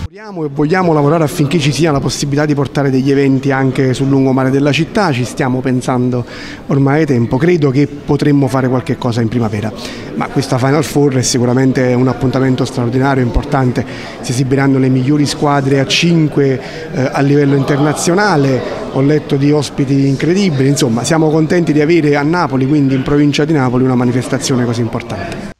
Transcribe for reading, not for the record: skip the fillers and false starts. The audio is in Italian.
Lavoriamo e vogliamo lavorare affinché ci sia la possibilità di portare degli eventi anche sul lungomare della città, ci stiamo pensando ormai da tempo, credo che potremmo fare qualche cosa in primavera, ma questa Final Four è sicuramente un appuntamento straordinario, importante, si esibiranno le migliori squadre a 5 a livello internazionale, ho letto di ospiti incredibili, insomma siamo contenti di avere a Napoli, quindi in provincia di Napoli, una manifestazione così importante.